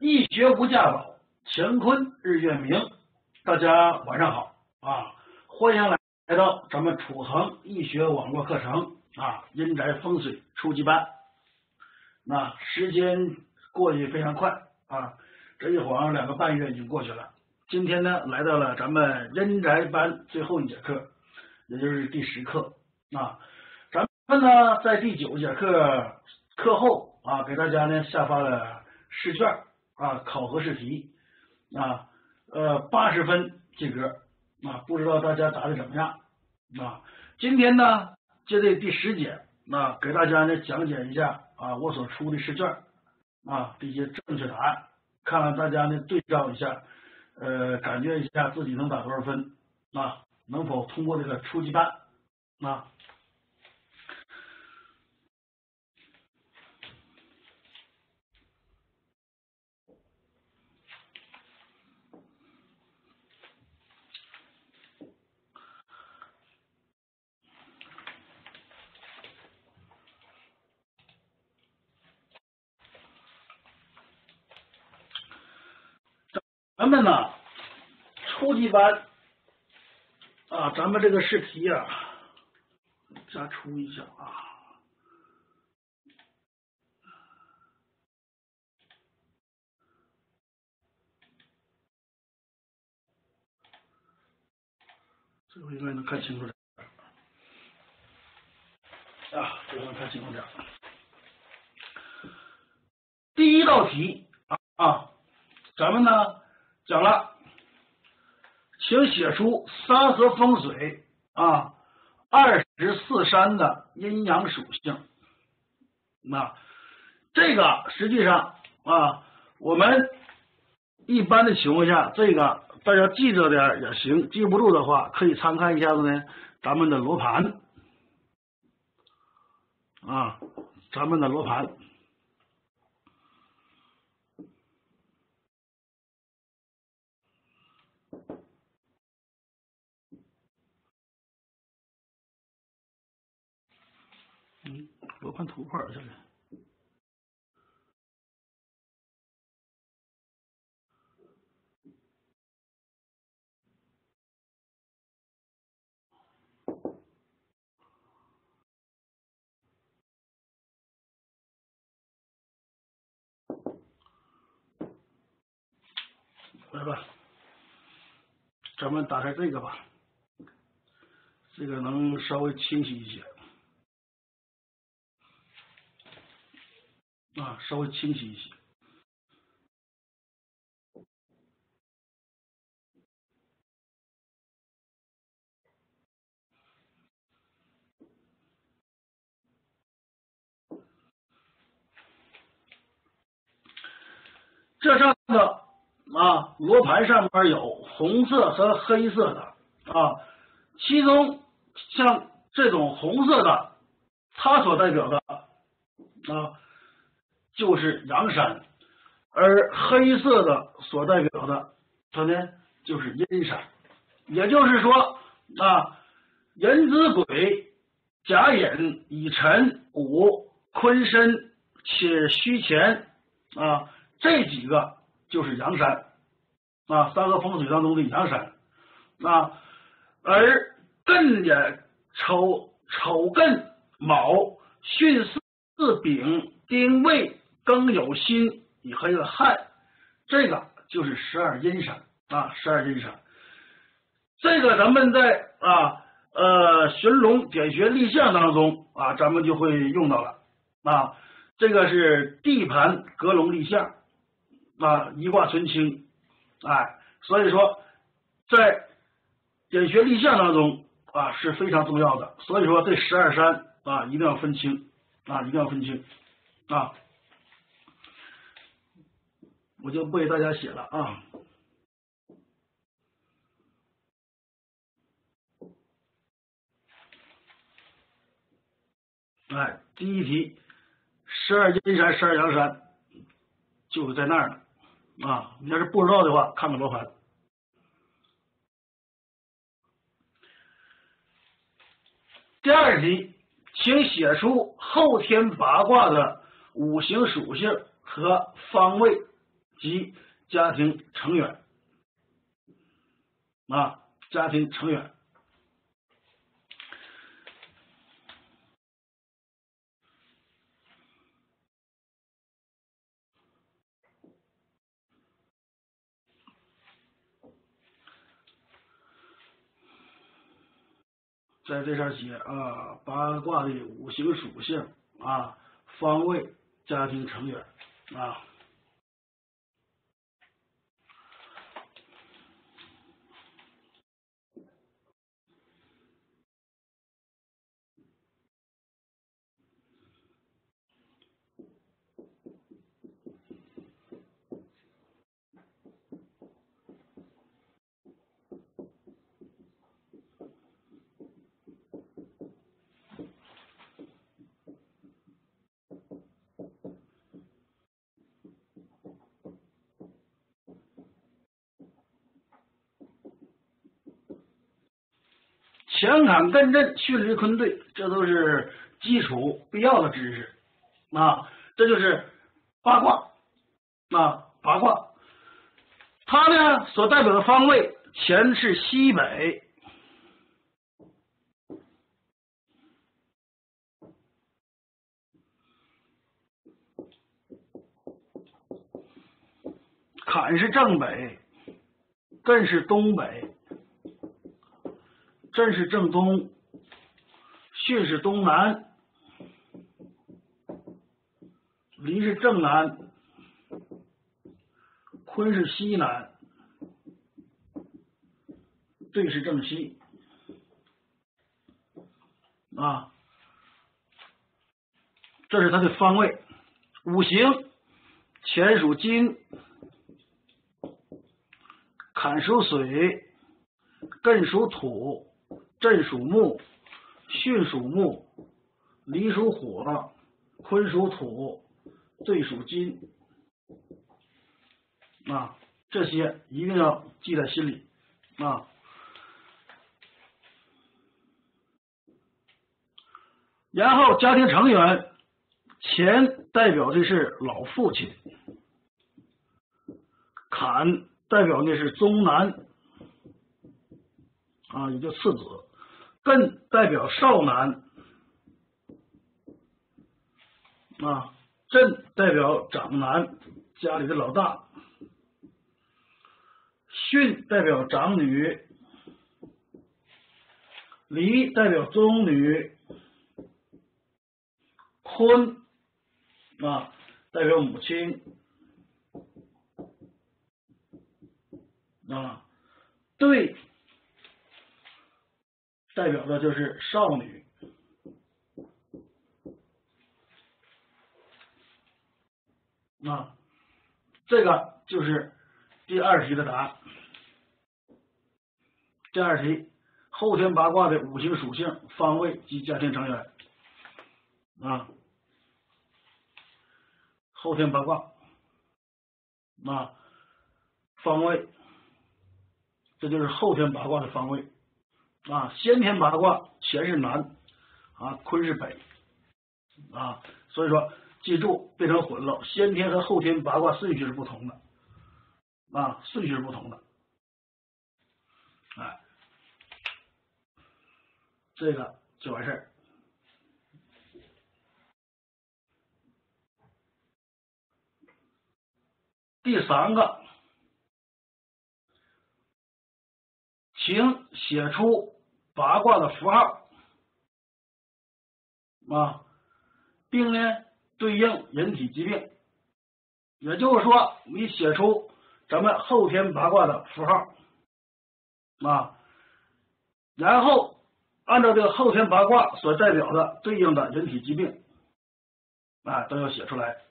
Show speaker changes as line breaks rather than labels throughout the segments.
易学无价宝，乾坤日月明。大家晚上好啊！欢迎来到咱们楚恒易学网络课程啊，阴宅风水初级班。那时间过去非常快啊，这一晃2个半月已经过去了。今天呢，来到了咱们阴宅班最后一节课，也就是第10课啊。咱们呢，在第9节课后啊，给大家呢下发了试卷啊，考核试题啊，80分及格啊，不知道大家答的怎么样啊？今天呢，接着第10节啊，给大家呢讲解一下啊我所出的试卷啊这些正确答案，看看大家呢对照一下，感觉一下自己能打多少分啊，能否通过这个初级班啊？咱们呢，初级班啊，咱们这个试题啊，加出一下啊。这回应该能看清楚点啊，这回能看清楚点。第一道题啊，咱们呢讲了，请写出三合风水啊24山的阴阳属性。那这个实际上啊，我们一般的情况下，这个大家记着点也行，记不住的话可以参看一下子呢咱们的罗盘啊，咱们的罗盘。罗盘图块这里。来吧，咱们打开这个吧，这个能稍微清晰一些啊，稍微清晰一些。这上的啊罗盘上面有红色和黑色的啊，其中像这种红色的，它所代表的啊就是阳山，而黑色的所代表的它呢就是阴山。也就是说啊，壬子癸、甲寅、乙辰、午、坤申且戌乾啊，这几个就是阳山啊，三合风水当中的阳山啊，而艮也丑艮卯巽巳丙丁未庚酉辛乙亥的亥，这个就是12阴山啊，12阴山。这个咱们在寻龙点穴立象当中啊，咱们就会用到了啊。这个是地盘格龙立象啊，一卦存清，哎，所以说在点穴立象当中啊是非常重要的。所以说这12山啊一定要分清啊，一定要分清啊。我就不给大家写了啊。哎，第一题，12阴山、12阳山，就是在那儿呢啊！你要是不知道的话，看看罗盘。第2题，请写出后天八卦的五行属性和方位及家庭成员啊，家庭成员。在这上写啊，八卦的五行属性啊，方位、家庭成员啊。乾坎艮震巽离坤兑，这都是基础必要的知识啊。这就是八卦啊，八卦。它呢所代表的方位，乾是西北，坎是正北，艮是东北，震是正东，巽是东南，离是正南，坤是西南，兑是正西啊。这是它的方位。五行，乾属金，坎属水，艮属土，震属木，巽属木，离属火，坤属土，兑属金啊。这些一定要记在心里啊。然后家庭成员，乾代表的是老父亲，坎代表的是宗男啊，也就次子，艮代表少男啊，震代表长男，家里的老大，巽代表长女，离代表中女，坤啊代表母亲啊，兑代表的就是少女啊。这个就是第二题的答案。第二题，后天八卦的五行属性、方位及家庭成员啊。后天八卦啊，方位，这就是后天八卦的方位啊。先天八卦，乾是南啊，坤是北啊，所以说记住别成混了，先天和后天八卦顺序是不同的啊，顺序是不同的。哎，这个就完事儿。第三个，请写出八卦的符号啊，并呢对应人体疾病。也就是说，你写出咱们后天八卦的符号啊，然后按照这个后天八卦所代表的对应的人体疾病啊，都要写出来。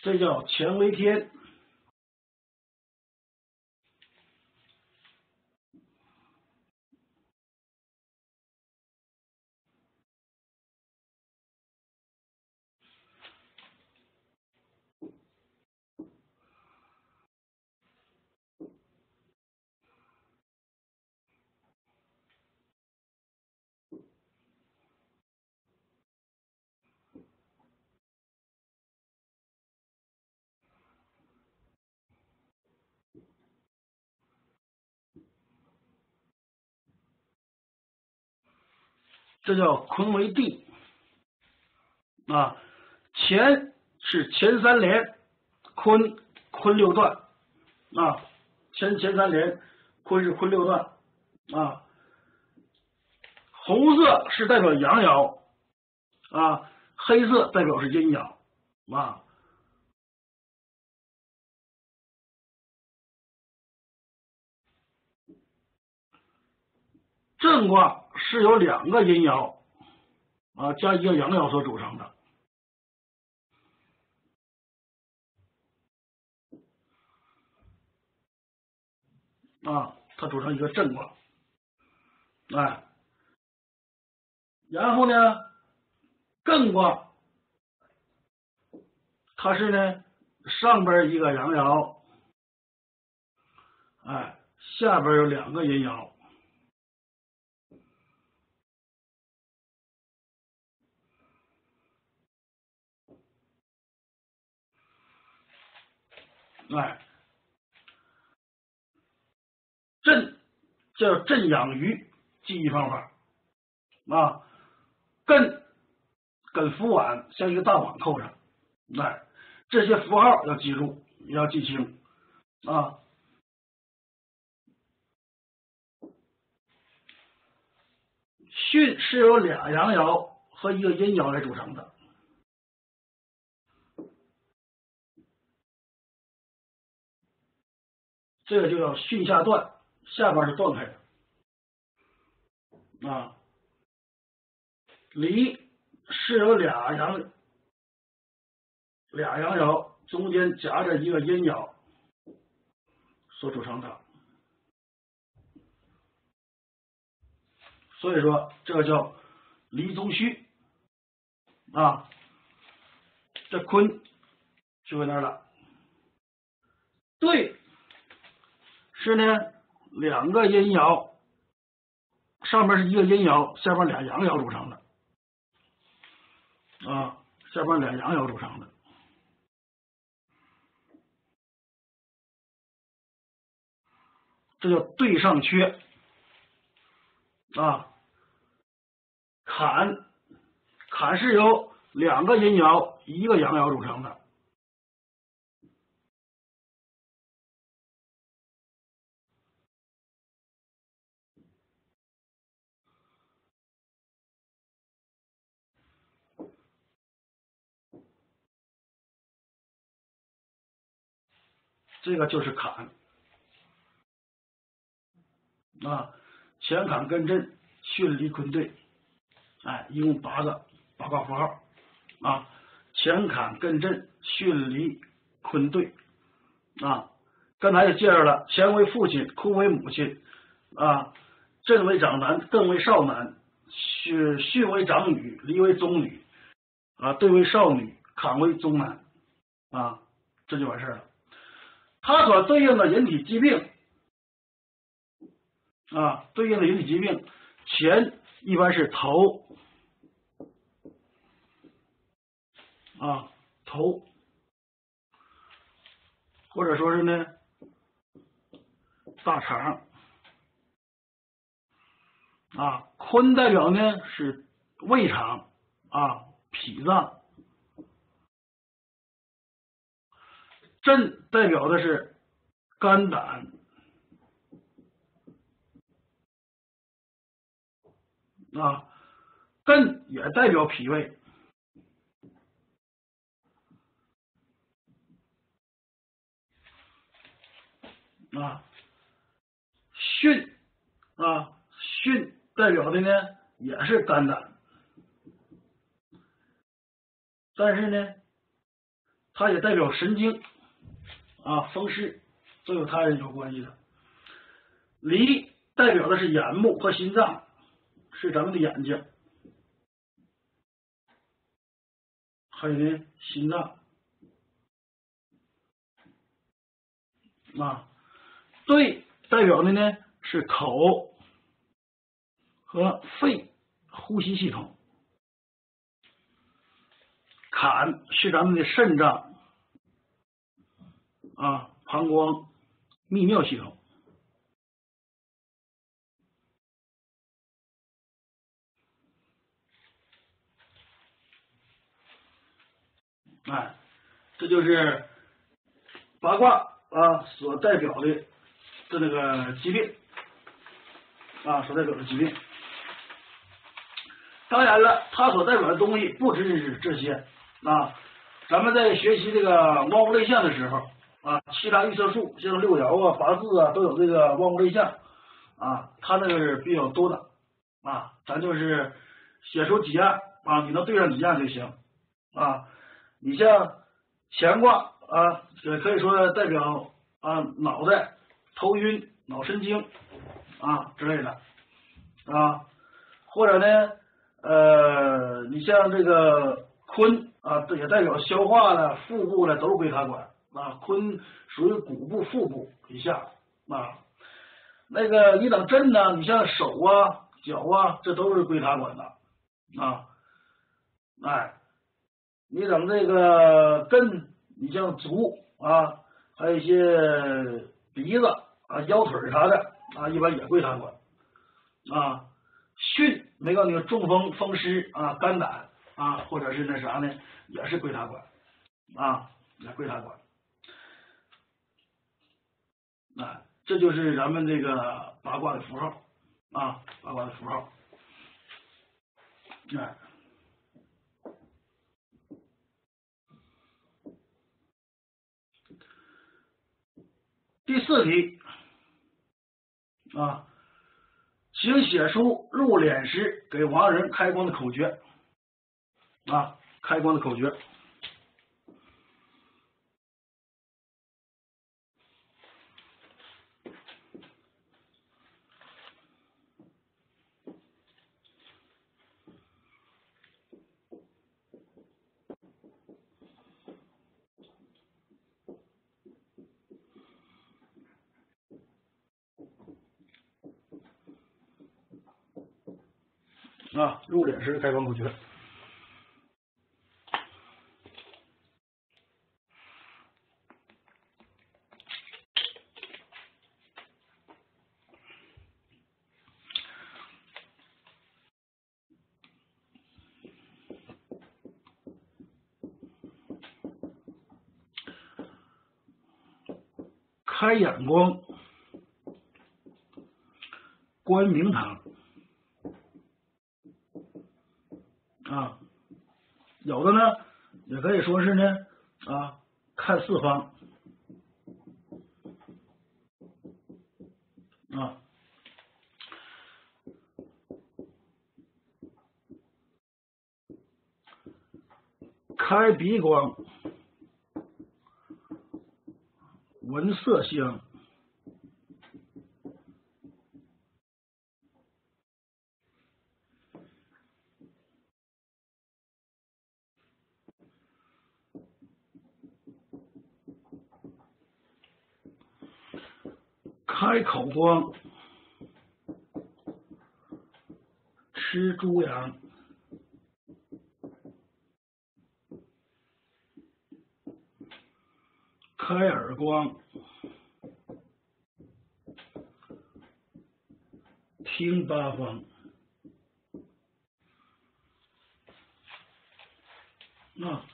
这叫乾为天。这叫坤为地啊，乾是乾三连，坤六段啊，乾三连，坤是坤六段啊。红色是代表阳爻啊，黑色代表是阴爻啊。震卦是由2个阴爻啊加1个阳爻所组成的啊，它组成一个震卦，哎，然后呢，艮卦它是呢上边1个阳爻，哎，下边有2个阴爻。哎，震叫震养鱼记忆方法啊，艮跟符碗像一个大碗扣上，哎，这些符号要记住，要记清啊。巽是由2阳爻和1个阴爻来组成的，这个就叫巽下断，下边是断开的啊。离是由2阳爻中间夹着1个阴爻所组成的，所以说这个叫离中巽啊。这坤就在那儿了。兑是呢2个阴爻，上面是1个阴爻，下边2阳爻组成的啊，下边2阳爻组成的。这叫兑上缺啊。坎是由2个阴爻1个阳爻组成的，这个就是坎啊。乾坎艮震巽离坤兑，哎，一共8个卦符号啊。乾坎艮震巽离坤兑啊。刚才也介绍了，乾为父亲，坤为母亲啊，震为长男，艮为少男，巽为长女，离为中女啊，兑为少女，坎为中男啊，这就完事了。它所对应的人体疾病啊，对应的人体疾病，乾一般是头啊，头，或者说是呢大肠啊。坤代表呢是胃肠啊，脾脏。震代表的是肝胆啊，艮也代表脾胃啊。巽啊，巽代表的呢也是肝胆，但是呢它也代表神经啊，风湿都有它有关系的。梨代表的是眼目和心脏，是咱们的眼睛，还有呢心脏啊。对代表的呢是口和肺呼吸系统，坎是咱们的肾脏啊，膀胱泌尿系统。哎，这就是八卦啊所代表的这个疾病啊，所代表的疾病。当然了，它所代表的东西不只是这些啊。咱们在学习这个万物类象的时候啊，其他预测术像六爻啊、八字啊都有这个万物类象啊，它那个是比较多的啊。咱就是写出几样啊，你能对上几样就行啊。你像乾卦啊，也可以说代表啊脑袋、头晕、脑神经啊之类的啊，或者呢你像这个坤啊，这也代表消化了、腹部了，都是归它管啊。坤属于骨部、腹部以下啊。那个你等震呢，你像手啊、脚啊，这都是归它管的啊。哎，你等这个艮，你像足啊，还有一些鼻子啊、腰腿啥的啊，一般也归它管啊。巽没告诉你中风、风湿啊、肝胆啊，或者是那啥呢，也是归它管啊，也归它管啊。这就是咱们这个八卦的符号啊，八卦的符号。哎，第四题啊，请写出入殓时给亡人开光的口诀啊，开光的口诀。啊，入殓时开光口诀。开眼光，观明堂啊，有的呢也可以说是呢啊，看四方啊，开鼻光，闻色香，开口光，吃猪羊，开耳光，听八方啊。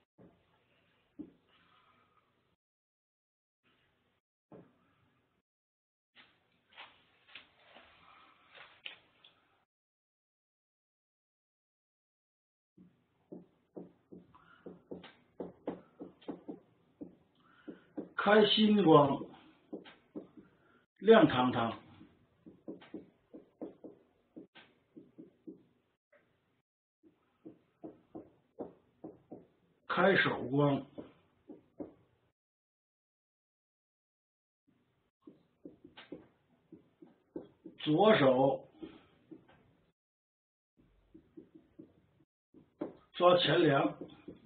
开心光，亮堂堂，开手光， 左手抓前梁，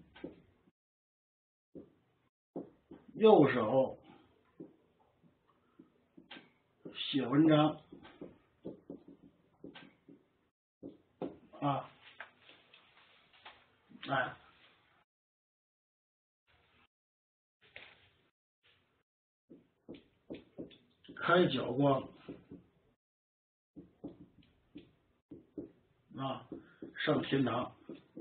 右手写文章啊，哎，开脚光啊，上天堂，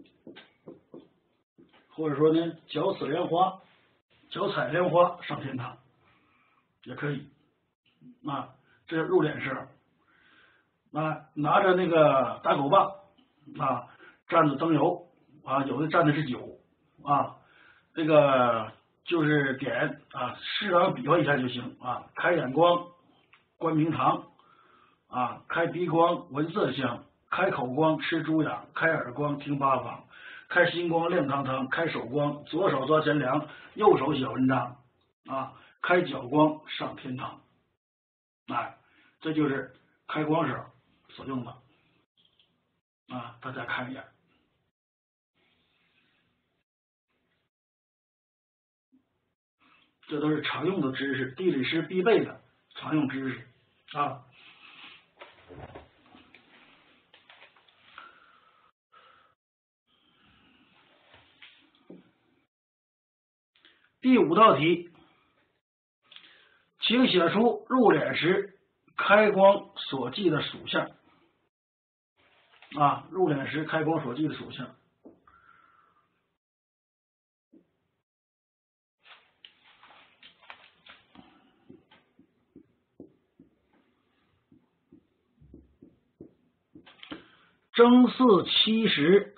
或者说呢，脚踩莲花，脚踩莲花上天堂也可以啊。这是入殓时候啊，拿着那个打狗棒啊，蘸着灯油啊，有的蘸的是酒啊，这个就是点啊，适当比划一下就行啊。开眼光观明堂啊，开鼻光闻色香，开口光吃猪养，开耳光听八方，开心光亮堂堂，开手光左手抓前梁，右手写文章啊，开脚光上天堂。哎，这就是开光时候所用的啊，大家看一眼，这都是常用的知识，地理师必备的常用知识啊。第5道题，请写出入殓时开光所记的属相啊，入殓时开光所记的属相。征巳7时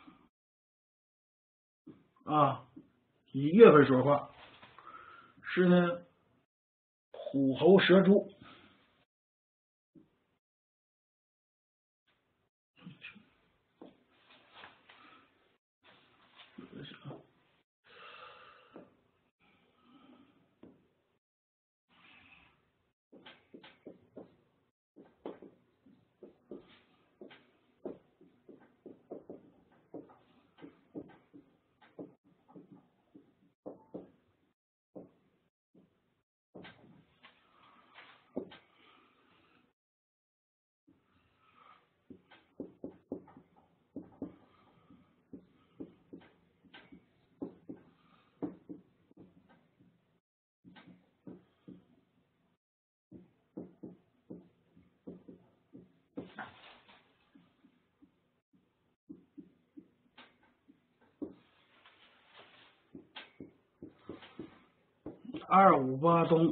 啊，以月份说话是呢，虎猴蛇猪。258东，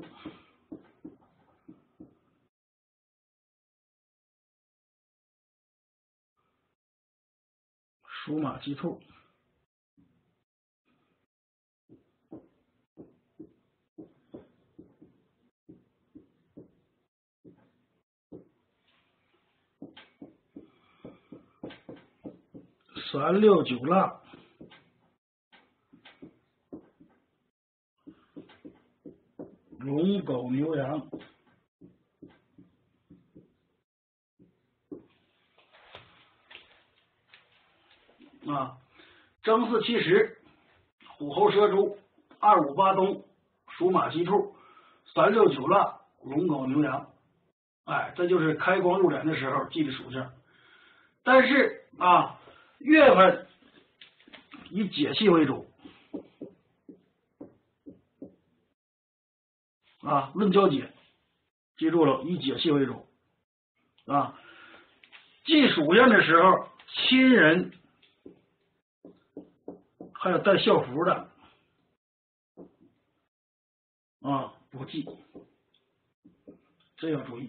属马鸡兔。3、6、9腊，龙狗牛羊。啊，征巳7时，虎猴蛇猪；258东，属马鸡兔；3、6、9腊，龙狗牛羊。哎，这就是开光入殓的时候记的属相。但是啊，月份以解气为主啊，论交解，记住了，以解气为主啊。记属相的时候，亲人还有带校服的啊，不记，这要注意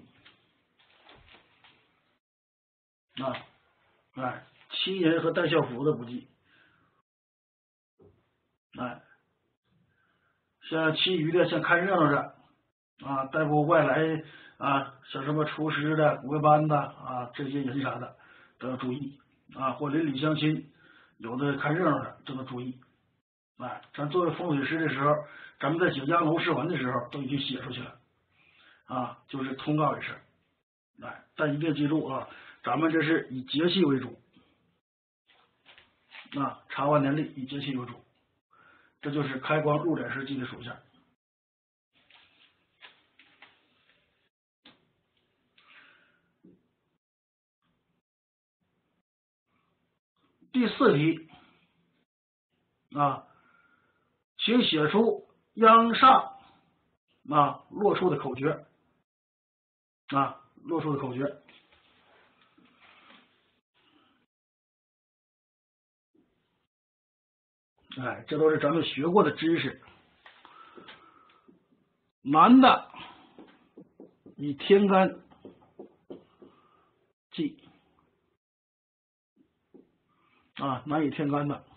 啊。哎，亲人和带校服的不记。哎，像其余的，像看热闹的啊，带过外来啊，像什么厨师的、古外班的啊，这些人啥的都要注意啊，或邻里乡亲，有的看热闹的都要注意。哎，咱作为风水师的时候，咱们在写央楼释文的时候都已经写出去了啊，就是通告一声哎，但一定记住啊，咱们这是以节气为主，查完年历以节气为主，这就是开光入殓时记的属性。第4题请写出央上落出的口诀落出的口诀。哎，这都是咱们学过的知识。男的以天干记男以天干的。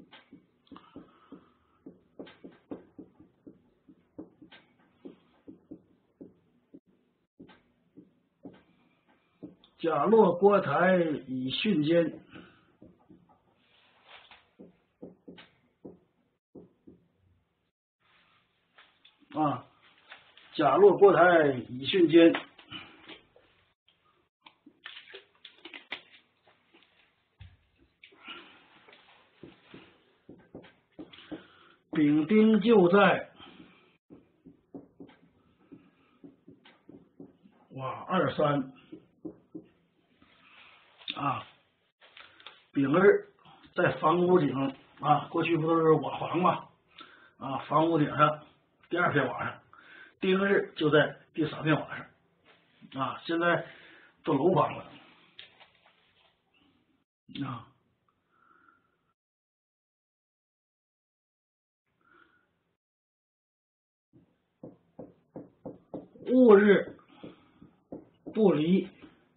甲落郭台以巽间，甲落郭台以巽间。丙丁就在23丙日在房屋顶过去不都是瓦房吗？房屋顶上第2片瓦上，丁日就在第3片瓦上现在都楼房了戊日不离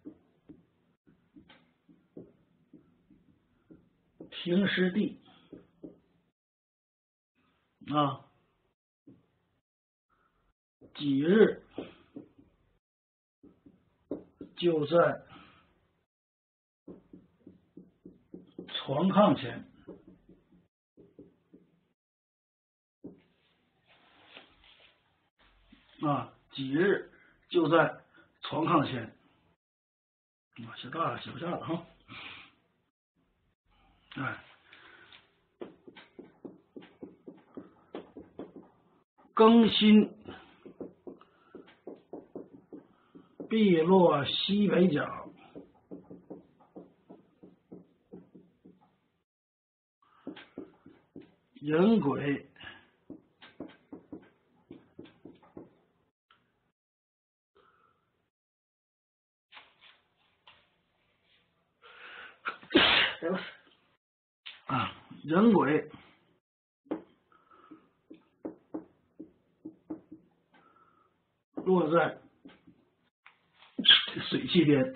停尸地己日就在床炕前几日就在床炕前写大了写不下了哈。庚辛必落西北角，壬癸壬癸落在水气边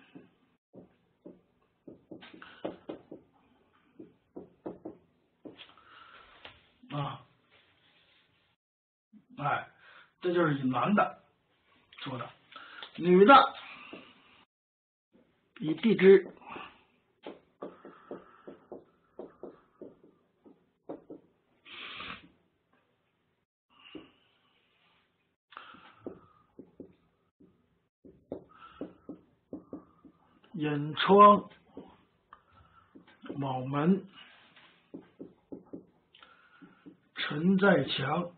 这就是以男的说的。女的以地支寅窗卯门辰在墙，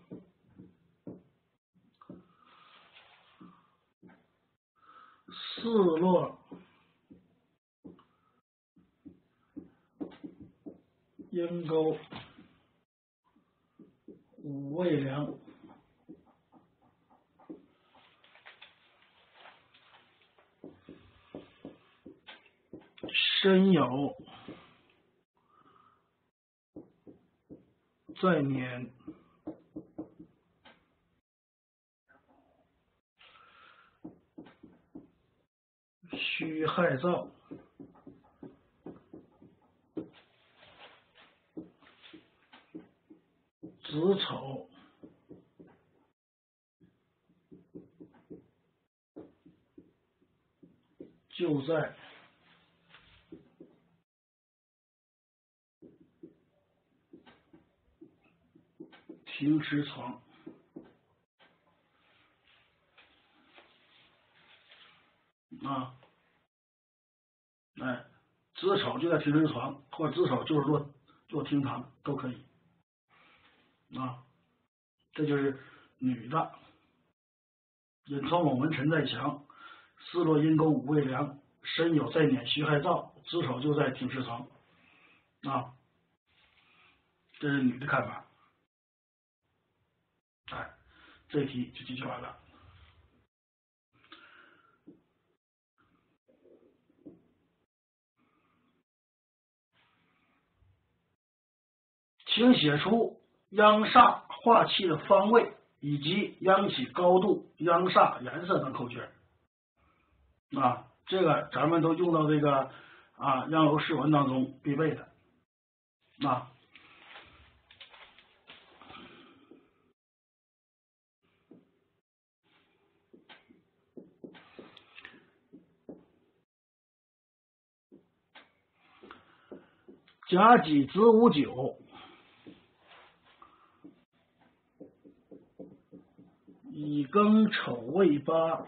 巳落阴沟，午未良，申酉在年，戌亥燥，子丑就在停尸床。 啊，哎，子丑就在停尸床，或者子丑就是落厅堂都可以啊。这就是女的，隐藏网文陈在强，四落阴宫五未良，申酉在辇戌亥燥，子丑就在停尸床啊。这是女的看法。哎，这题就解决完了。请写出央煞化气的方位以及央起高度、央煞颜色等口诀啊，这个咱们都用到这个央楼释文当中必备的啊。甲己子午九，乙庚丑未八，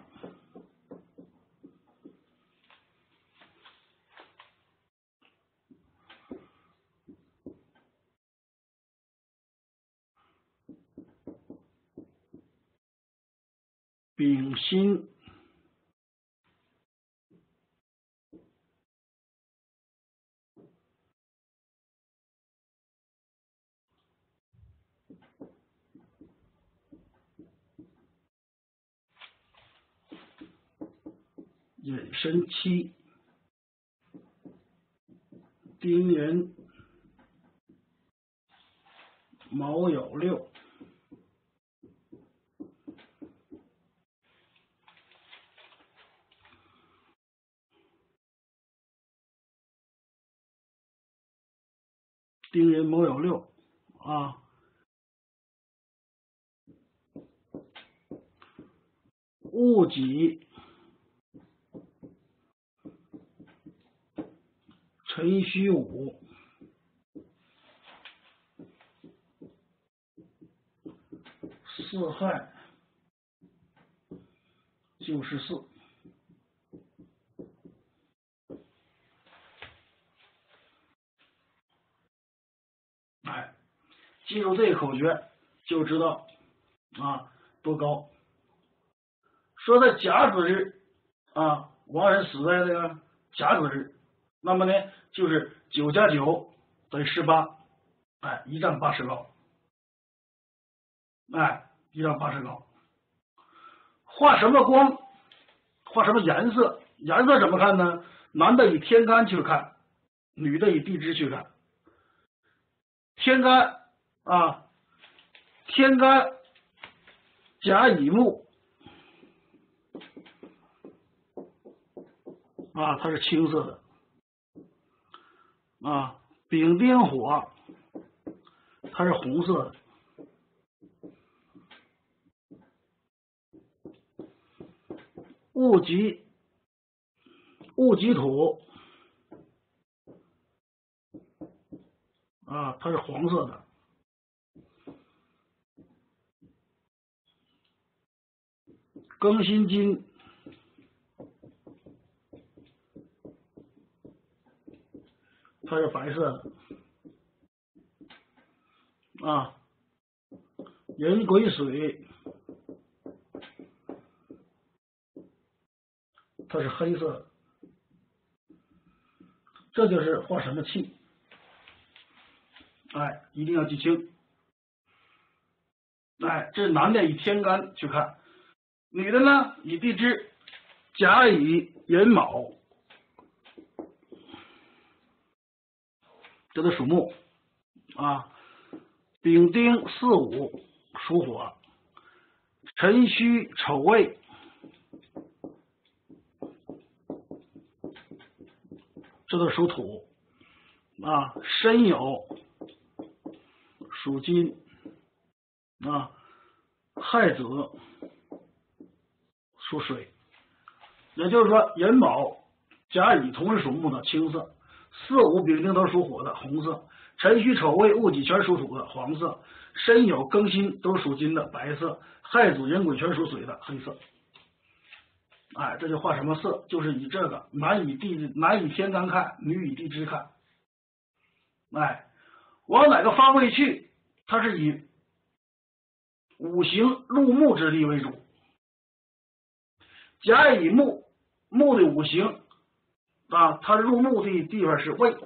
丙辛寅申七，丁寅卯酉六，丁寅卯酉六啊。戊己辰戌午，巳亥酉戌巳。哎，记住这个口诀就知道多高。说在甲子日亡人死在这个甲子日，那么呢就是9加9等于18，哎，一丈80高，哎，一丈80高。画什么光，画什么颜色？颜色怎么看呢？男的以天干去看，女的以地支去看。天干天干甲乙木它是青色的丙丁火它是红色的，戊己土它是黄色的，庚辛金它是白色的壬癸水它是黑色的。这就是画什么气，哎，一定要记清。哎，这男的以天干去看，女的呢以地支，甲乙寅卯，这都属木丙丁巳午属火，辰戌丑未这都属土申酉属金亥子属水。也就是说寅卯甲乙同是属木的青色，巳午丙丁都属火的红色，辰戌丑未戊己全属土的黄色，申酉庚辛都属金的白色，亥子壬癸全属水的黑色。 哎，这就画什么色？就是以这个男以天干看，女以地支看。哎，往哪个方位去，它是以五行入木之地为主。甲乙木，木的五行啊，它入木的地方是未。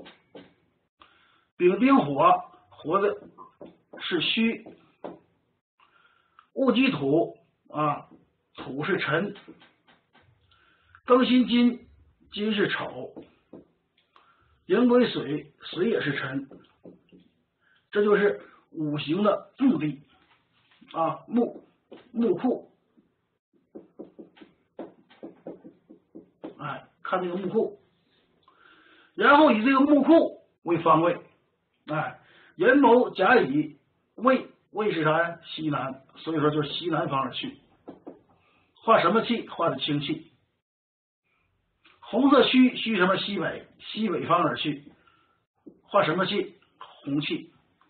丙丁火，火的是戌。戊己土啊，土是辰。庚辛金，金是丑。寅癸水，水也是辰。这就是五行的木地啊，木库。哎，看这个木库，然后以这个木库为方位。哎，寅卯甲乙未是啥呀？西南，所以说就是西南方而去。画什么气？画的清气。红色戌什么？西北，西北方而去。画什么气？红气。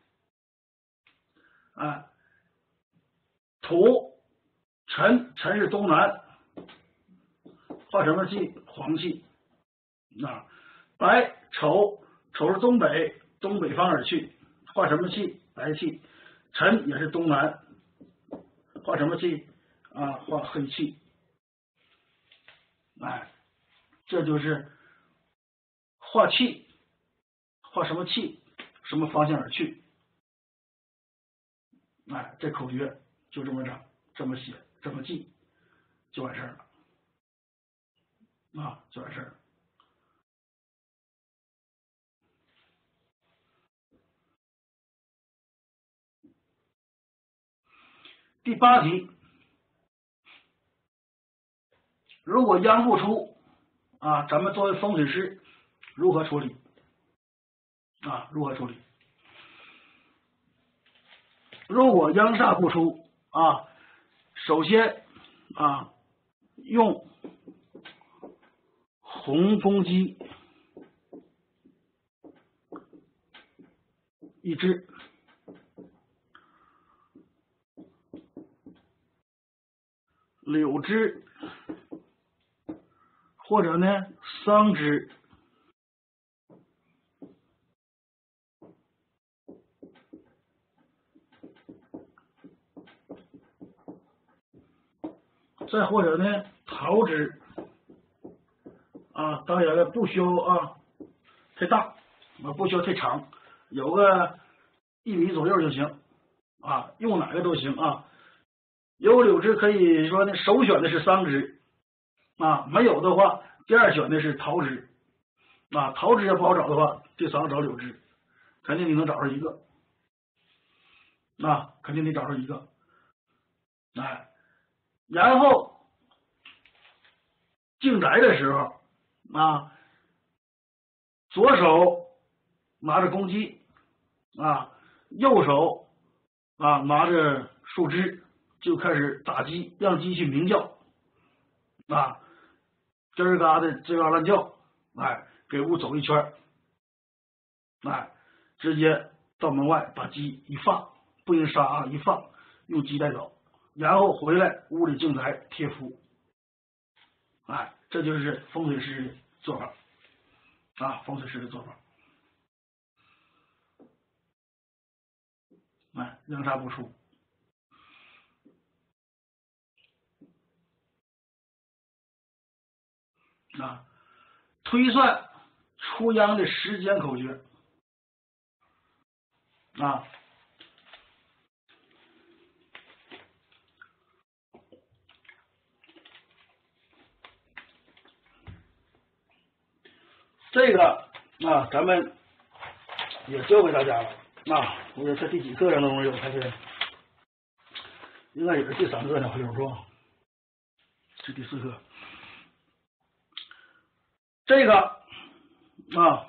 啊，土辰是东南，画什么气？黄气。啊，白丑是东北，东北方而去。画什么气？白气。辰也是东南，画什么气？啊，画黑气。哎，这就是画气，画什么气，什么方向而去。哎，这口诀就这么整，这么写，这么记，就完事儿了啊，就完事儿了。第8题，如果央不出啊，咱们作为风水师如何处理啊？如何处理？如果央煞不出啊，首先啊，用红公鸡一只，柳枝或者呢桑枝，再或者呢桃枝啊，当然了不需要啊太大，不需要太长，有个1米左右就行啊，用哪个都行啊。有柳枝可以说呢，首选的是桑枝啊，没有的话，第二选的是桃枝啊。桃枝要不好找的话，第3个找柳枝，肯定你能找着一个啊，肯定得找着一个。哎，然后进宅的时候啊，左手拿着公鸡啊，右手啊拿着树枝，就开始打鸡，让鸡去鸣叫啊，吱儿嘎的吱嘎乱叫，哎，给屋走一圈，哎，直接到门外把鸡一放，不应杀啊，一放，用鸡带走，然后回来屋里进宅贴符，哎，这就是风水师的做法啊，风水师的做法。哎，央煞不出啊，推算出央的时间口诀啊，这个啊，咱们也教给大家了啊，我说这第几课上都有，还是应该也是第3课呢，是吧？是第4课。这个啊，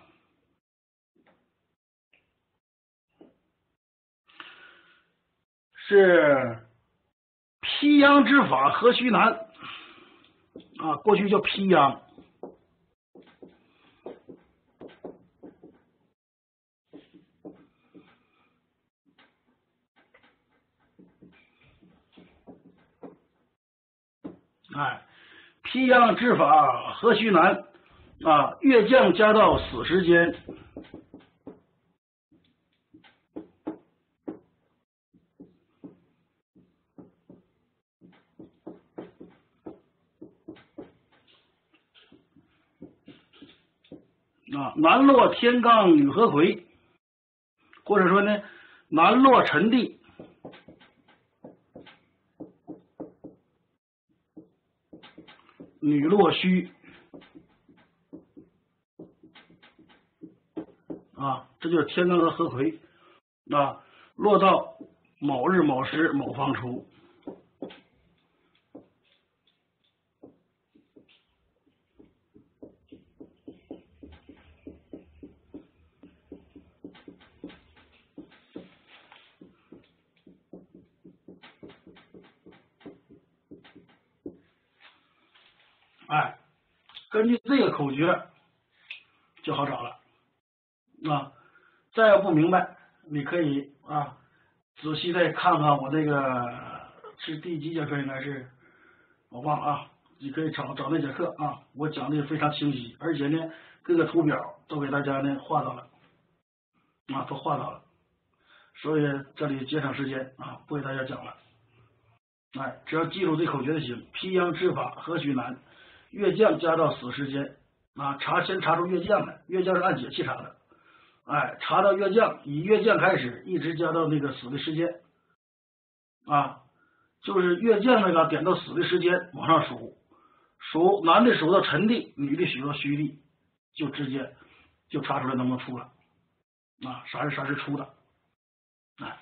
是辟央之法何须难啊，过去叫辟央。哎， 披阳之法何须难啊！越将加到死时间。啊，南落天罡女河葵，或者说呢，南落陈地，女落戌，啊，这就是天罡和河葵，啊，落到某日某时某方出。哎，根据这个口诀就好找了啊。再要不明白，你可以啊仔细再看看我这个是第几节课，应该是我忘了啊。你可以找那节课啊，我讲的也非常清晰，而且呢各个图表都给大家呢画到了啊，都画到了，所以这里节省时间啊，不给大家讲了。哎，只要记住这口诀就行。披阳之法何须难，越将加到死时间啊，先查出越将来，越将是按节气查的，哎，查到越将，以越将开始，一直加到那个死的时间啊，就是越将那个点到死的时间往上数男的数到辰地，女的数到戌地，就直接就查出来能不能出了啊，啥时出的，哎，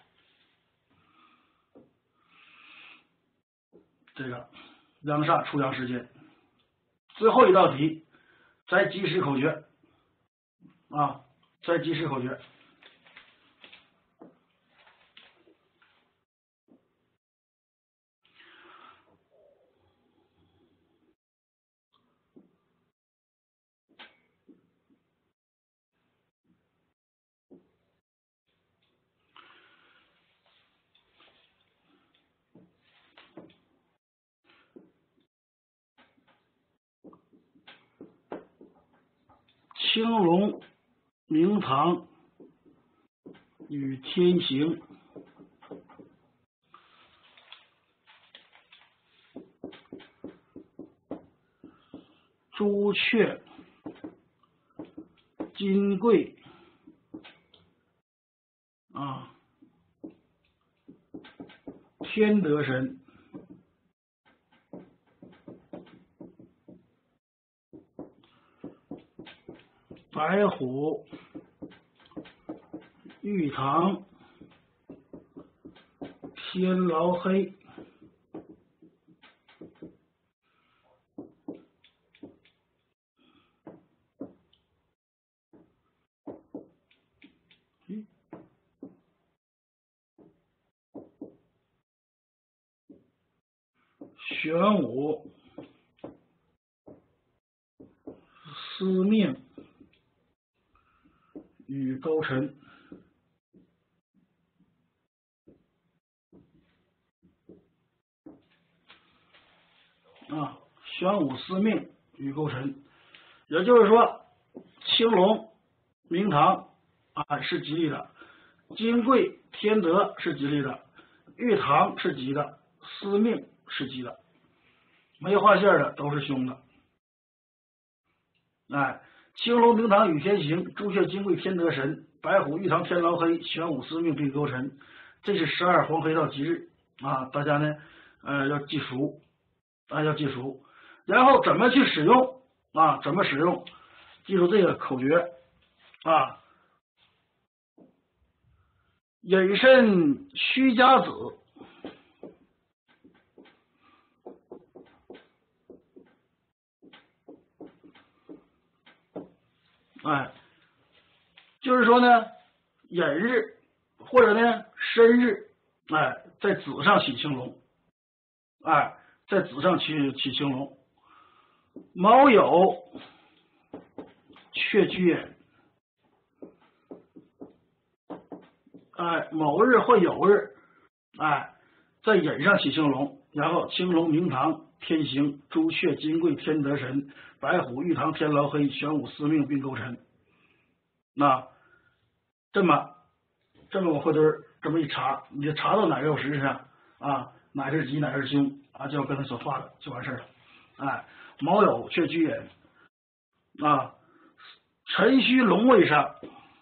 这个阳煞出阳时间。最后一道题，摘吉时口诀啊，摘吉时口诀。青龙明堂与天行，朱雀金桂啊，天德神，白虎玉堂天牢黑，玄武司命与勾陈。啊，玄武司命与勾陈，也就是说，青龙明堂啊是吉利的，金桂天德是吉利的，玉堂是吉的，司命是吉的，没画线的都是凶的。哎，青龙明堂与天行，朱雀金桂天德神，白虎玉堂天牢黑，玄武司命并勾陈，这是12黄黑道吉日啊，大家呢要记熟。要记熟，然后怎么去使用啊？怎么使用？记住这个口诀啊：隐身须加子，哎，就是说呢，寅日或者呢申日，哎，在子上起青龙，哎。在子上起青龙，卯酉却居眼，哎，某日或酉日，哎，在寅上起青龙， 然后青龙、明堂、天行、朱雀、金匮、天德神、白虎、玉堂、天牢黑、玄武、司命并构成。那这么我回头这么一查，你就查到哪个有实质上啊，哪是吉哪是凶啊，就要跟他所画的就完事了。哎，卯酉却居人啊，辰戌龙位上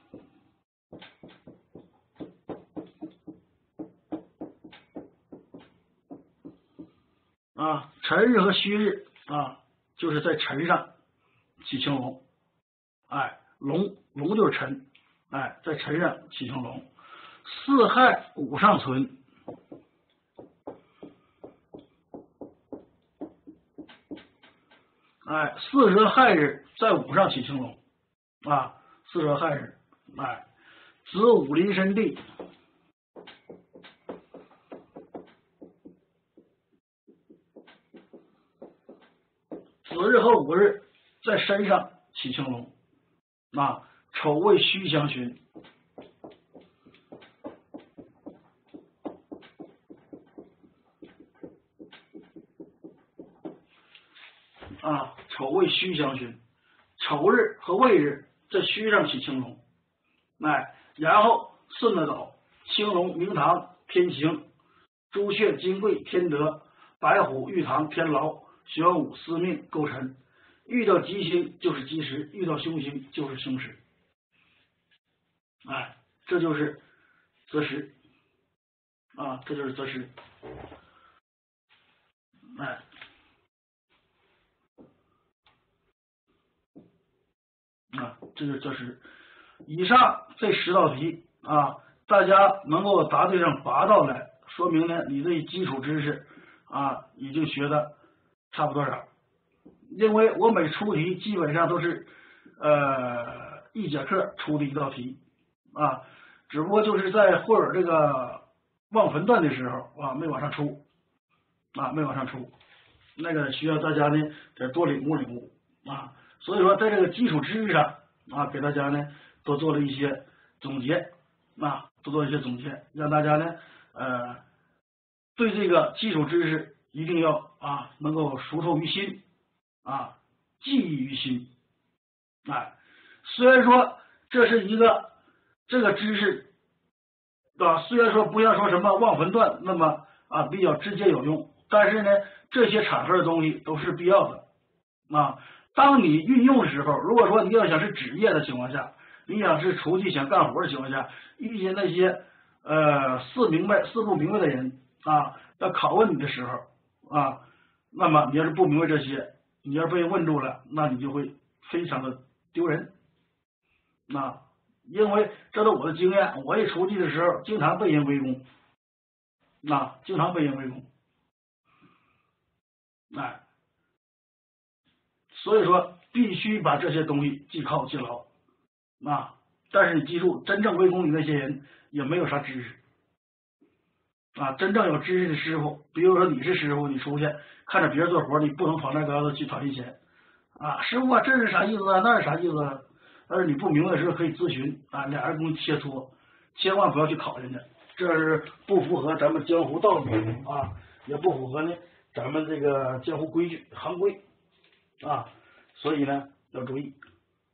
啊，辰日和戌日啊，就是在辰上起青龙，哎，龙就是辰，哎，在辰上起青龙，四害午上存，哎，巳蛇亥日在午上起青龙啊，巳蛇亥日，哎，子午临申地。子日和午日在申上起青龙啊，丑未戌相旬啊，丑未戌相旬，丑日和未日在戌上起青龙，哎，然后顺着走，青龙、明堂、天行、朱雀、金匮、天德、白虎、玉堂、天牢、玄武、司命、构成。遇到吉星就是吉时，遇到凶星就是凶时，哎，这就是择时啊，这就是择时，哎，啊，这就是择时。以上这10道题啊，大家能够答对上8道来，说明呢你对基础知识啊已经学的差不多少。因为我每出题基本上都是1节课出的1道题啊，只不过就是在会儿这个望坟段的时候啊没往上出，那个需要大家呢得多领悟啊。所以说在这个基础知识上啊，给大家呢多做了一些总结啊，让大家呢对这个基础知识一定要啊能够熟透于心啊，记忆于心。哎，虽然说这是一个这个知识啊，虽然说不像说什么望坟段那么啊比较直接有用，但是呢这些场合的东西都是必要的啊。当你运用的时候，如果说你要想是职业的情况下，你想是出去想干活的情况下，遇见那些四不明白的人啊，要拷问你的时候啊，那么你要是不明白这些，你要被问住了，那你就会非常的丢人啊。因为这是我的经验，我一出去的时候经常被人围攻啊，哎，所以说必须把这些东西记牢啊。但是你记住，真正围攻你那些人也没有啥知识啊，真正有知识的师傅，比如说你是师傅，你出去看着别人做活，你不能跑那嘎达去讨人钱啊，师傅啊，这是啥意思啊？那是啥意思啊？但是你不明白的时候可以咨询啊，俩人给你切磋，千万不要去考人家，这是不符合咱们江湖道义啊，也不符合呢咱们这个江湖规矩行规啊，所以呢要注意。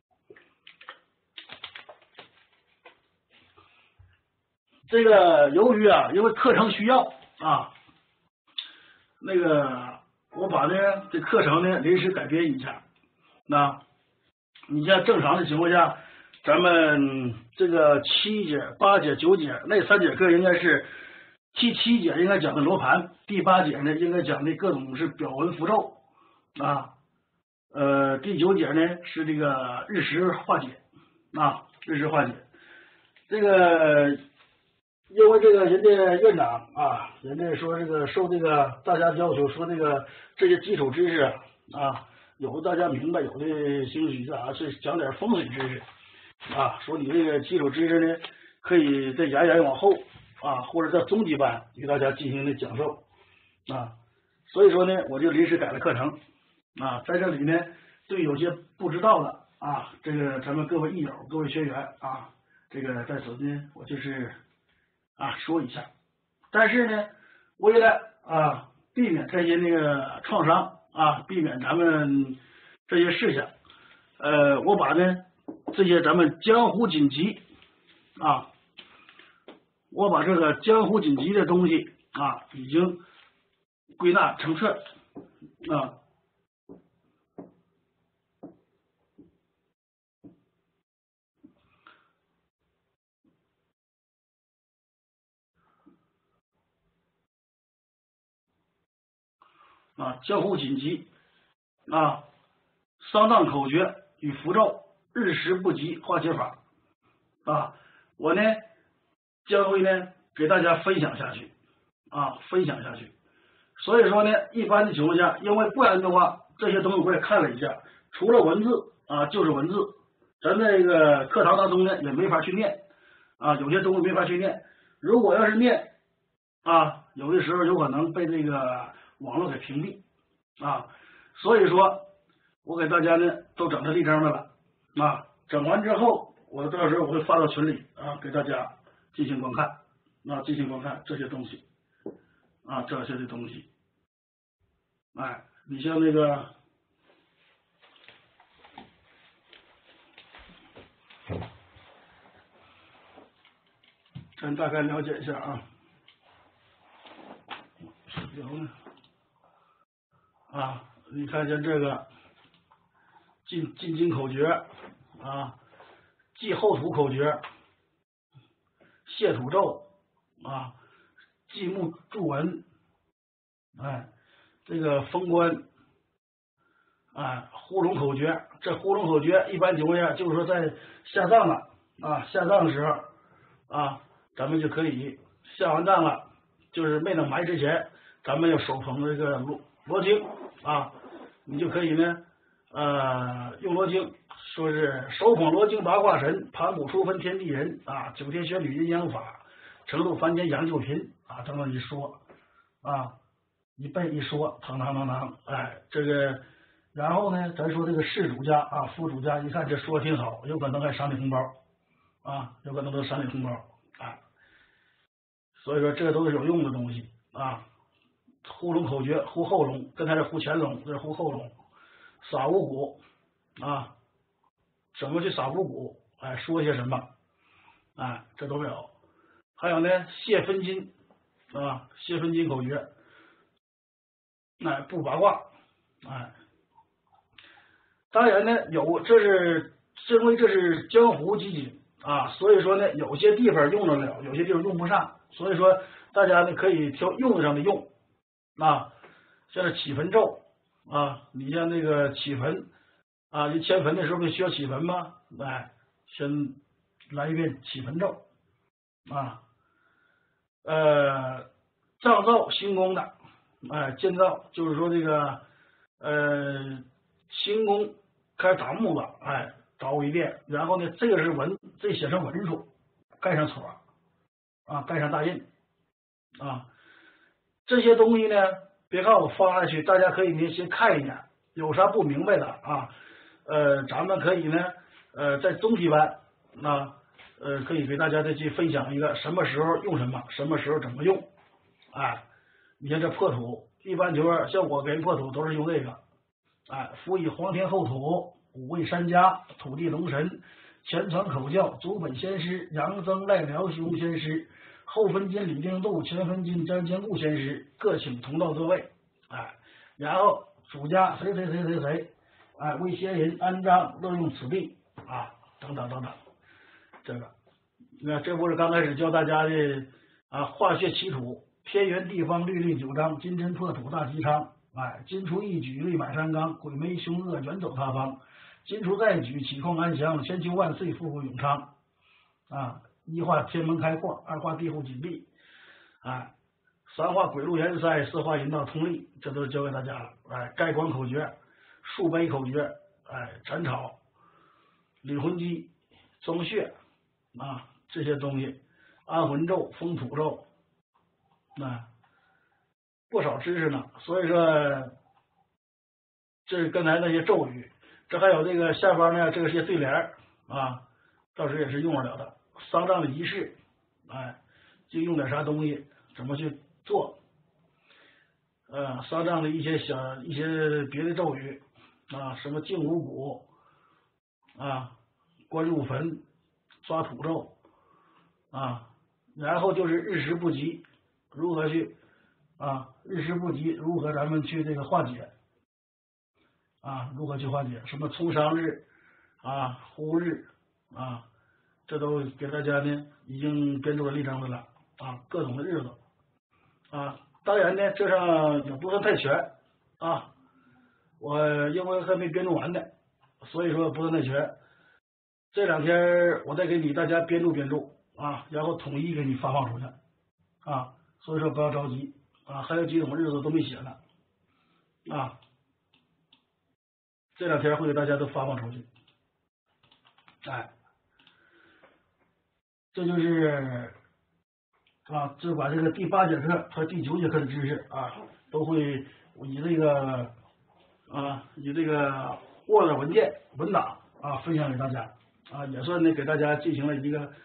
这个由于啊，因为课程需要啊，那个我把呢这课程呢临时改编一下。那你像正常的情况下，咱们这个7节、8节、9节那3节课应该是第7节应该讲的罗盘，第8节呢应该讲的各种是表文符咒啊，第9节呢是这个日食化解啊，这个。因为这个人家院长啊，人家说这个受这个大家要求，说这个这些基础知识啊，有的大家明白，有的兴许是讲点风水知识啊，说你这个基础知识呢，可以再延往后啊，或者在中级班与大家进行的讲授啊，所以说呢，我就临时改了课程啊，在这里呢，对有些不知道的啊，这个咱们各位益友、各位学员啊，这个在此呢，我就是。说一下，但是呢，为了避免这些那个创伤啊，避免咱们这些事情。我把呢这些咱们江湖紧急啊，我把这个江湖紧急的东西啊，已经归纳成册啊。江湖紧急啊，丧葬口诀与符咒，日时不及化解法啊，我呢将会呢给大家分享下去啊，分享下去。所以说呢，一般的情况下，因为不然的话，这些东西我也看了一下，除了文字啊就是文字，咱这个课堂当中呢也没法去念啊，有些东西没法去念。如果要是念啊，有的时候有可能被这个网络给屏蔽啊，所以说我给大家呢都整成立章的了啊，整完之后我到时候我会发到群里啊，给大家进行观看啊，进行观看这些东西啊，这些的东西。哎，你像那个咱大概了解一下啊，有呢啊，你看见这个进京口诀啊，祭后土口诀，谢土咒啊，祭木祝文，哎，这个封官，哎，呼龙口诀，这呼龙口诀一般情况下就是说在下葬了啊，下葬的时候啊，咱们就可以下完葬了，就是没能埋之前，咱们要手捧这个罗经啊，你就可以呢用罗经，说是手捧罗经八卦神，盘古初分天地人啊，九天玄女阴阳法，成度凡间养救贫啊，这么一说啊，一背一说，堂堂堂堂，哎，这个，然后呢，咱说这个事主家啊，夫主家一看这说挺好，有可能还赏你红包啊，有可能都赏你红包啊，所以说这都是有用的东西啊。呼龙口诀，呼后龙，跟他这呼前龙，这是呼后龙，撒五谷啊，怎么去撒五谷？哎，说些什么？哎，这都有。还有呢，泄分金啊，泄分金口诀，哎，不八卦，哎，当然呢，这是因为这是江湖集锦啊，所以说呢，有些地方用得了，有些地方用不上，所以说大家呢可以挑用得上的用啊，像是起坟咒啊，你像那个起坟啊，你迁坟的时候不需要起坟吗？哎，先来一遍起坟咒啊，造造兴工的，哎，建造就是说这个兴工开始打木吧，哎，凿一遍，然后呢，这个是文，这写成文书，盖上戳啊，盖上大印啊，这些东西呢，别看我发下去，大家可以呢先看一眼，有啥不明白的啊，咱们可以呢，在中期班啊，可以给大家再去分享一个什么时候用什么，什么时候怎么用，哎，你像这破土，一般情况像我给人破土都是用这个，哎，辅以皇天后土，五位山家，土地龙神，前传口教，祖本先师，杨增赖辽修先师，后分金李定度，前分金张坚固先师，各请同道各位，哎，然后主家谁谁谁谁谁，哎，为先人安葬乐用此地啊，等等等等，这个，那这不是刚开始教大家的啊，化血起土，偏元地方律令九章，金针破土大吉昌，哎，金出一举立满山冈，鬼魅凶恶远走他方，金出再举起况安详，千秋万岁富贵永昌啊，一化天门开阔，二化地户紧闭，哎，三化鬼路延塞，四化引导通利，这都是教给大家了。哎，盖棺口诀，树碑口诀，哎，斩草，领魂机，装血啊，这些东西，安魂咒、封土咒，那不少知识呢。所以说，这是刚才那些咒语，这还有这个下方呢，这个些对联啊，到时也是用得了的。丧葬的仪式，哎，就用点啥东西，怎么去做？ 丧葬的一些别的咒语啊，什么净五谷啊，关入坟，抓土咒啊，然后就是日食不吉，如何去日食不吉，如何咱们去这个化解啊？如何去化解？什么冲伤日呼日这都给大家呢已经编出了例证的了各种的日子当然呢，这上也不算太全我因为还没编录完呢，所以说不算太全。这2天我再给大家编录然后统一给你发放出去所以说不要着急还有几种日子都没写呢这2天会给大家都发放出去。这就是就把这个第8节课和第9节课的知识都会以这个Word 文件文档分享给大家也算呢给大家进行了一个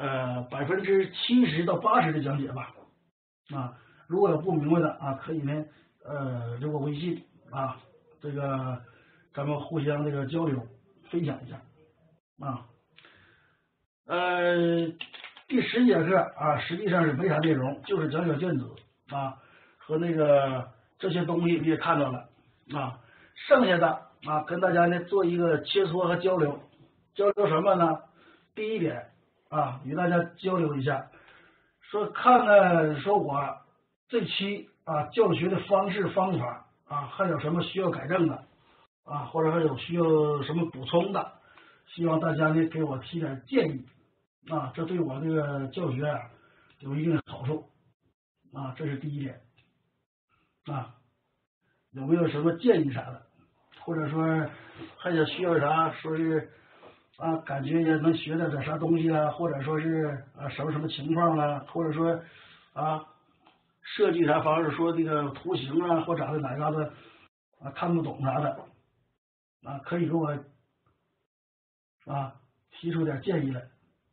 70%到80%的讲解吧如果有不明白的可以呢留个微信这个咱们互相这个交流分享一下第10节课实际上是没啥内容，就是讲小卷子和那个这些东西你也看到了剩下的跟大家呢做一个切磋和交流什么呢？第一点与大家交流一下，看看说我这期教学的方式方法还有什么需要改正的或者还有需要什么补充的，希望大家呢给我提点建议这对我这个教学有一定的好处这是第一点有没有什么建议啥的，或者说还有需要啥，说是感觉也能学点啥东西或者说是什么情况或者说设计啥方式，说这个图形或咋的哪嘎子看不懂啥的可以给我提出点建议来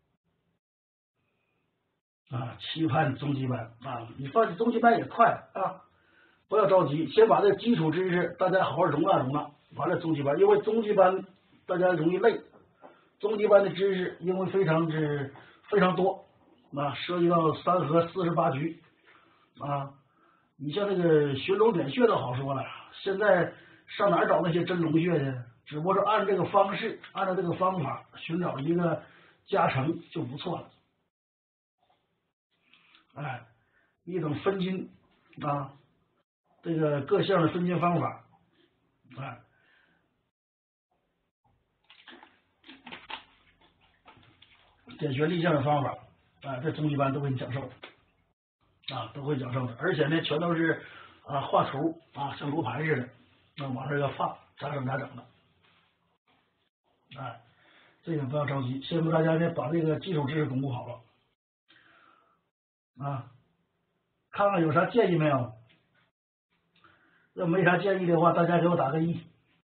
期盼中级班你放弃中级班也快不要着急，先把这基础知识大家好好容纳，完了中级班，因为中级班大家容易累，中级班的知识因为非常多涉及到3合48局你像这个寻龙点穴都好说了，现在上哪儿找那些真龙穴去？只不过是按这个方式，按照这个方法寻找一个加成就不错了。一种分筋这个各项的分筋方法点穴立项的方法在中级班都给你讲授都会讲授的，而且呢全都是画图像罗盘似的往这个放咋整的这个不要着急，先让大家呢把这个基础知识巩固好了看看有啥建议没有？要没啥建议的话，大家给我打个1。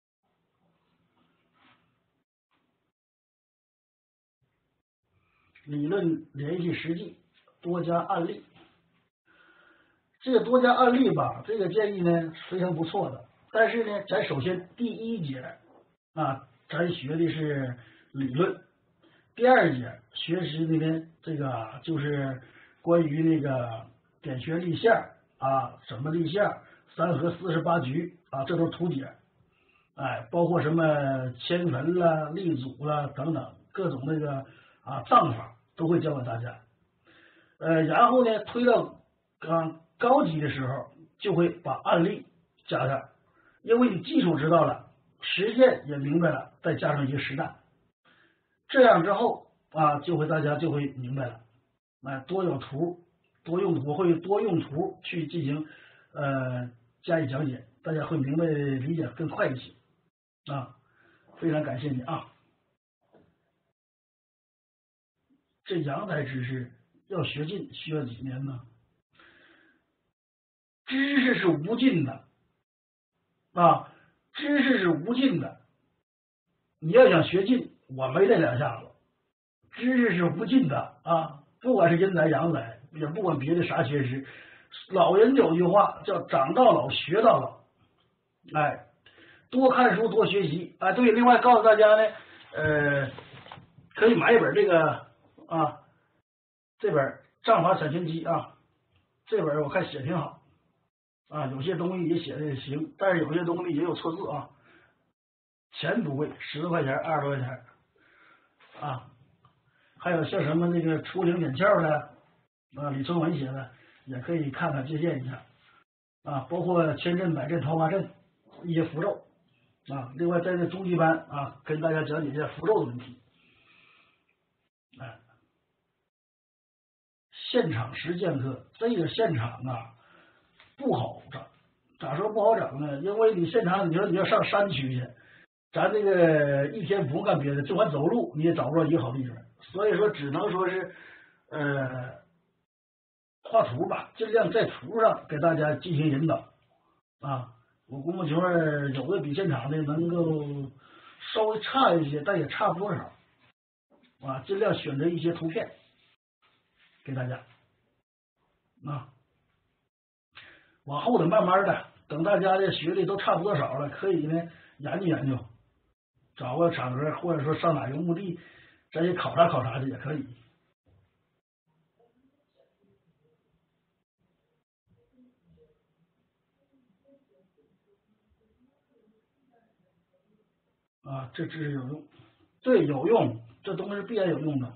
理论联系实际，多加案例。这个多加案例吧，这个建议呢非常不错的。但是呢，咱首先第1节咱学的是理论，第2节学习的呢这个就是关于那个点穴立项怎么立项，3合48局这都是图解，包括什么迁坟啦、立祖啦等等各种那个杖法都会教给大家。然后呢，推到高级的时候，就会把案例加上，因为你基础知道了，实践也明白了，再加上一些实战，这样之后大家就会明白了。多有图，多用图去进行加以讲解，大家会明白理解更快一些非常感谢你这阳台知识要学尽需要几年呢？知识是无尽的知识是无尽的，你要想学尽，我没这2下子。知识是无尽的不管是阴宅阳宅，也不管别的啥学识， 老人有句话叫长到老学到老，哎，多看书多学习啊。对，另外告诉大家呢，可以买一本这个啊，这本《战法产权机》啊，这本我看写挺好啊，有些东西也写的也行，但是有些东西也有错字啊。钱不贵，10多块钱，20多块钱啊。还有像什么那个出灵点窍的啊，李存文写的，也可以看看借鉴一下啊。包括千阵百阵桃花阵一些符咒啊。另外在这中级班啊，跟大家讲解一下符咒的问题。哎，现场实践课这个现场啊不好整，咋说不好整呢？因为你现场你说你要上山区去，咱这个一天不用干别的，就光走路你也找不着一个好地方，所以说只能说是画图吧，尽量在图上给大家进行引导啊。我估摸情况有的比现场的能够稍微差一些，但也差不多少啊。尽量选择一些图片给大家啊。往后的慢慢的，等大家的学历都差不多少了，可以呢研究研究，找个场合或者说上哪个墓地，咱也考察考察去也可以。啊，这知识有用，对，有用，这东西是必然有用的。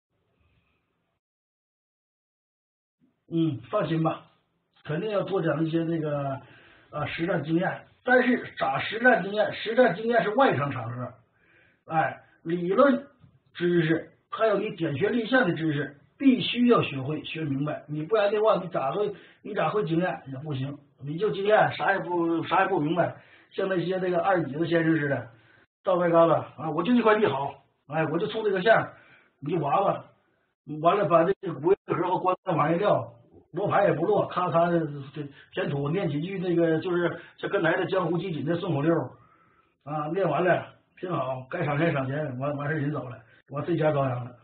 放心吧，肯定要多讲一些这个实战经验。但是咋实战经验？实战经验是外场场合，哎，理论知识还有你点穴立项的知识，必须要学会学明白。你不然的话，你咋会经验也不行，你就经验啥也不明白。像那些这个二椅子先生似的，到外嘎了啊，我就这块地好，哎，我就冲这个线，你就挖吧，完了把这个骨灰盒和棺材往下撂。罗盘也不落，咔咔的填土，念几句那个就是像跟来的江湖机警的顺口溜啊，念完了挺好，该赏钱赏钱，完事人走了，我这家遭殃了。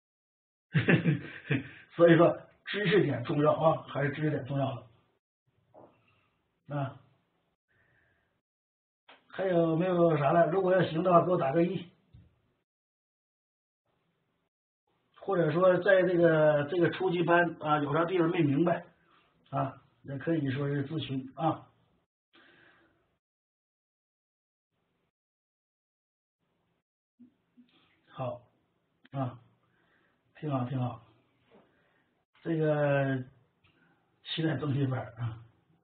所以说知识点重要啊，还是知识点重要的啊。还有没有啥了？如果要行的话，给我打个1，或者说在这个初级班啊，有啥地方没明白啊，也可以说是咨询啊。好啊，挺好挺好。这个期待正题班啊，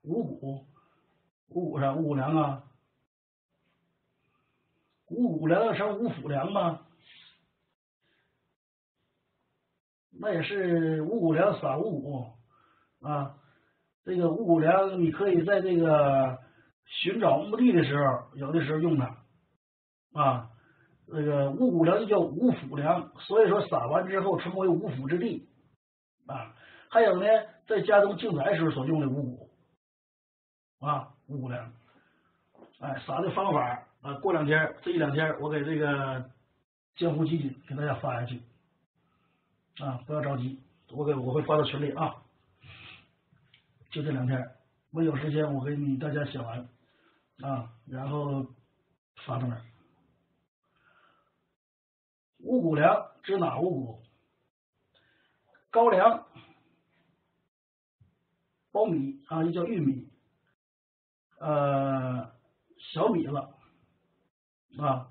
五谷啥？五谷粮啊，五谷粮要成五谷粮吗？那也是五谷粮撒五谷啊。这个五谷粮你可以在这个寻找墓地的时候，有的时候用它啊。这个五谷粮就叫五谷粮，所以说撒完之后成为五谷之地啊。还有呢，在家中敬宅时候所用的五谷啊，五谷粮。哎，撒的方法啊，过2天这1-2天我给这个江湖集锦给大家发下去啊，不要着急，我会发到群里啊。就这2天，我有时间我给大家写完啊，然后发上面。五谷粮指哪五谷？高粱、苞米啊，又叫玉米，小米子啊，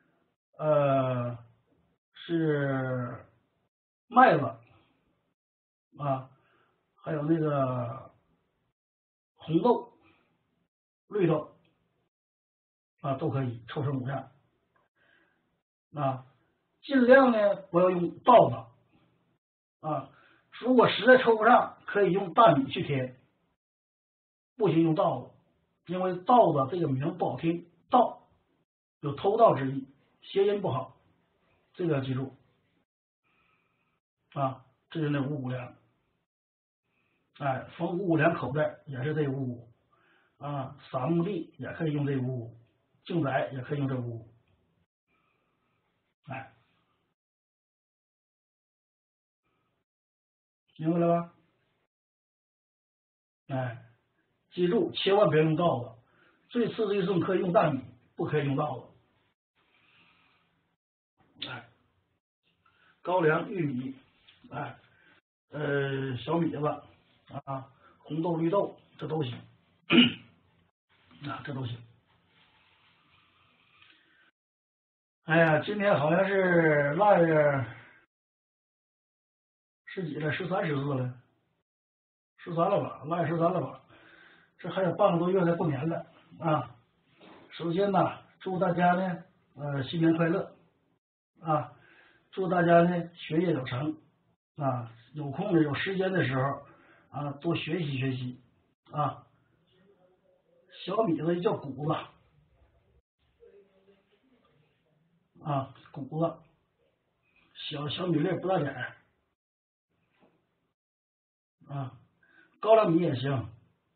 是麦子啊，还有那个红豆、绿豆啊，都可以凑成5样啊。尽量呢不要用稻子啊，如果实在抽不上，可以用大米去填，不行用稻子，因为稻子这个名不好听，稻有偷盗之意，谐音不好，这个要记住啊。这是那五谷粮，哎，缝五谷粮口袋也是这五谷啊，撒墓地也可以用这五谷，净宅也可以用这五谷，哎，明白了吧？ 哎，记住千万别用稻子，最次最顺可以用大米，不可以用稻子。哎，高粱、玉米，哎，小米子啊，红豆、绿豆，这都行啊，这都行。哎呀，今天好像是腊月十几了，13、14了，13了吧？腊月13了吧？这还有半个多月才过年了啊！首先呢，祝大家呢，新年快乐啊！祝大家呢学业有成啊！有空的有时间的时候啊，多学习学习啊！小米子叫谷子啊，谷子，小米粒不大点啊，高粱米也行。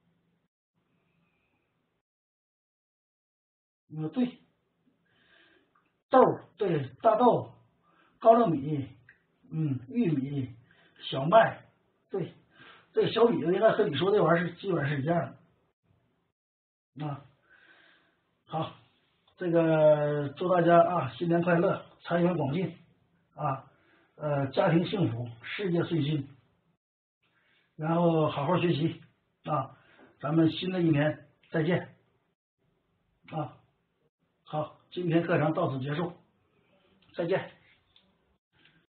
对，豆对，大豆、高粱米，玉米、小麦，对，这小米子应该和你说这玩意儿是基本是一样的啊。好，这个祝大家啊新年快乐，财源广进啊，家庭幸福，事业顺心，然后好好学习啊，咱们新的一年再见啊。好，今天课程到此结束，再见。